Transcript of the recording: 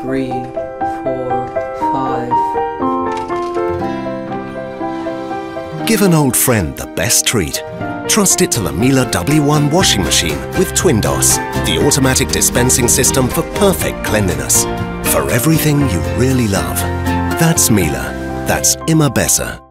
3, 4, 5. Give an old friend the best treat. Trust it to the Miele W1 washing machine with TwinDos, the automatic dispensing system for perfect cleanliness. For everything you really love. That's Miele. That's Immer Besser.